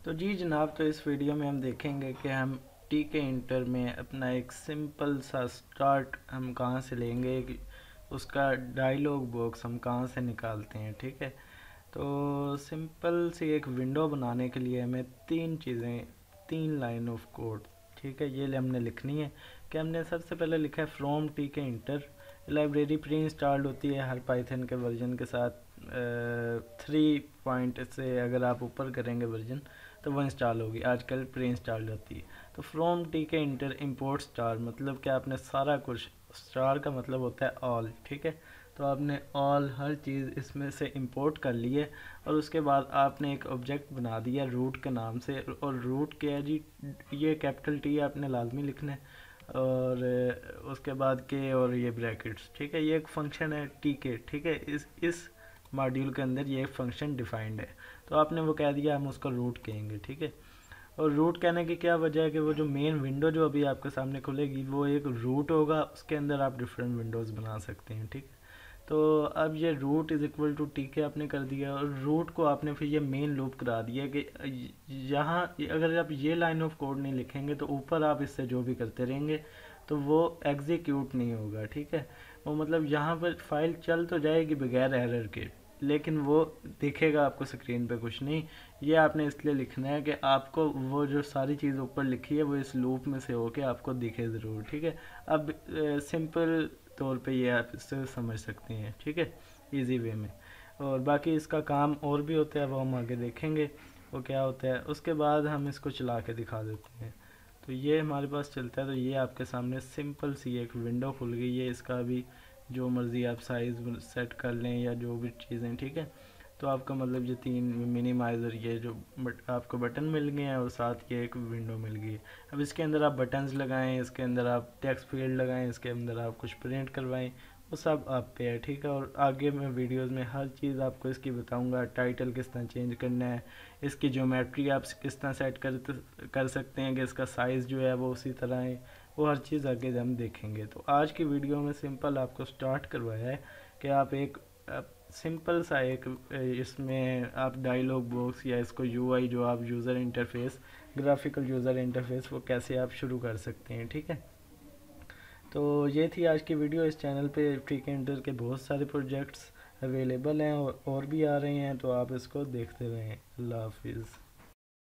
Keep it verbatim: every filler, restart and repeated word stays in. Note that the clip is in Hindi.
तो जी जनाब, तो इस वीडियो में हम देखेंगे कि हम टी के इंटर में अपना एक सिंपल सा स्टार्ट हम कहाँ से लेंगे, कि उसका डायलॉग बॉक्स हम कहाँ से निकालते हैं। ठीक है, तो सिंपल सी एक विंडो बनाने के लिए हमें तीन चीज़ें, तीन लाइन ऑफ कोड, ठीक है, ये हमने लिखनी है। कि हमने सबसे पहले लिखा है from tkinter. Library pre installed होती है हर पाइथन के वर्जन के साथ। थ्री पॉइंट से अगर आप ऊपर करेंगे वर्जन तो वो इंस्टॉल होगी, आजकल प्री इंस्टॉल्ड होती है। तो from tkinter import star, मतलब कि आपने सारा कुछ, स्टार का मतलब होता है ऑल, ठीक है। तो आपने ऑल हर चीज़ इसमें से इंपोर्ट कर ली है और उसके बाद आपने एक ऑब्जेक्ट बना दिया रूट के नाम से। और रूट क्या है जी, ये कैपिटल टी आपने लाजमी लिखना है और उसके बाद के और ये ब्रैकेट्स, ठीक है। ये एक फंक्शन है टी के, ठीक है। इस इस मॉड्यूल के अंदर ये फंक्शन डिफाइंड है, तो आपने वो कह दिया, हम उसको रूट कहेंगे, ठीक है। और रूट कहने की क्या वजह है कि वो जो मेन विंडो जो अभी आपके सामने खुलेगी वो एक रूट होगा, उसके अंदर आप डिफरेंट विंडोज़ बना सकते हैं, ठीक है। तो अब ये root is equal to Tk आपने कर दिया और रूट को आपने फिर ये मेन लूप करा दिया कि यहाँ अगर आप ये लाइन ऑफ कोड नहीं लिखेंगे तो ऊपर आप इससे जो भी करते रहेंगे तो वो एग्जीक्यूट नहीं होगा, ठीक है। वो मतलब यहाँ पर फाइल चल तो जाएगी बगैर एरर के, लेकिन वो दिखेगा आपको स्क्रीन पे कुछ नहीं। ये आपने इसलिए लिखना है कि आपको वो जो सारी चीज़ ऊपर लिखी है वो इस लूप में से होके आपको दिखे ज़रूर, ठीक है। अब सिंपल तौर पे ये आप इससे समझ सकते हैं, ठीक है, इजी वे में। और बाकी इसका काम और भी होता है, वो हम आगे देखेंगे वो क्या होता है। उसके बाद हम इसको चला के दिखा देते हैं। तो ये हमारे पास चलता है, तो ये आपके सामने सिंपल सी एक विंडो खुल गई है। इसका भी जो मर्ज़ी आप साइज़ सेट कर लें या जो भी चीज़ें, ठीक है। तो आपका मतलब ये तीन मिनिमाइज़र, ये जो बट आपको बटन मिल गए हैं और साथ ये एक विंडो मिल गई है। अब इसके अंदर आप बटन्स लगाएं, इसके अंदर आप टेक्स्ट फील्ड लगाएं, इसके अंदर आप कुछ प्रिंट करवाएं, वो सब आप पे है, ठीक है। और आगे मैं वीडियोस में हर चीज़ आपको इसकी बताऊंगा, टाइटल किस तरह चेंज करना है, इसकी ज्योमेट्री आप किस तरह सेट कर कर सकते हैं कि इसका साइज़ जो है वो उसी तरह है, वो हर चीज़ आगे हम देखेंगे। तो आज की वीडियो में सिंपल आपको स्टार्ट करवाया है कि आप एक सिंपल सा एक इसमें आप डायलॉग बॉक्स या इसको यूआई जो आप user interface, graphical user interface, वो कैसे आप शुरू कर सकते हैं, ठीक है। तो ये थी आज की वीडियो। इस चैनल पे टी के इंटर के बहुत सारे प्रोजेक्ट्स अवेलेबल हैं और, और भी आ रहे हैं, तो आप इसको देखते रहें। अल्लाह हाफिज़।